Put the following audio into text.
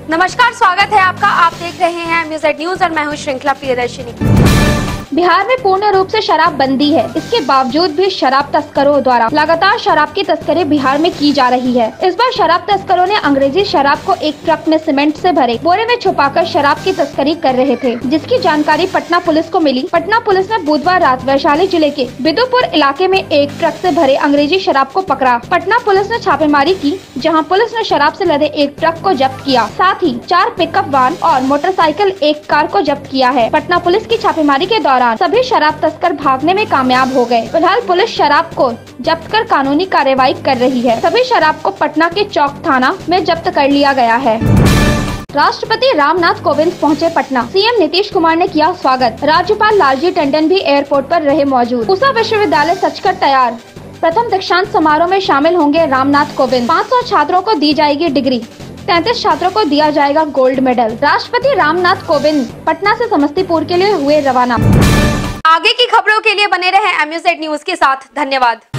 नमस्कार, स्वागत है आपका। आप देख रहे हैं म्यूजिक न्यूज और मैं हूं श्रृंखला प्रियदर्शिनी। बिहार में पूर्ण रूप से शराब बंदी है। इसके बावजूद भी शराब तस्करों द्वारा लगातार शराब की तस्करी बिहार में की जा रही है। इस बार शराब तस्करों ने अंग्रेजी शराब को एक ट्रक में सीमेंट से भरे बोरे में छुपाकर शराब की तस्करी कर रहे थे, जिसकी जानकारी पटना पुलिस को मिली। पटना पुलिस ने बुधवार रात वैशाली जिले के बिदुपुर इलाके में एक ट्रक से भरे अंग्रेजी शराब को पकड़ा। पटना पुलिस ने छापेमारी की, जहाँ पुलिस ने शराब से लदे एक ट्रक को जब्त किया, साथ ही 4 पिकअप वाहन और मोटरसाइकिल, एक कार को जब्त किया है। पटना पुलिस की छापेमारी के दौरान सभी शराब तस्कर भागने में कामयाब हो गए। फिलहाल पुलिस शराब को जब्त कर कानूनी कार्रवाई कर रही है। सभी शराब को पटना के चौक थाना में जब्त कर लिया गया है। राष्ट्रपति रामनाथ कोविंद पहुंचे पटना। सीएम नीतीश कुमार ने किया स्वागत। राज्यपाल लालजी टंडन भी एयरपोर्ट पर रहे मौजूद। पूसा विश्वविद्यालय सजकर तैयार। प्रथम दीक्षांत समारोह में शामिल होंगे रामनाथ कोविंद। 500 छात्रों को दी जाएगी डिग्री, 33 छात्रों को दिया जाएगा गोल्ड मेडल। राष्ट्रपति रामनाथ कोविंद पटना से समस्तीपुर के लिए हुए रवाना। आगे की खबरों के लिए बने रहें एमयूज़ेड न्यूज के साथ। धन्यवाद।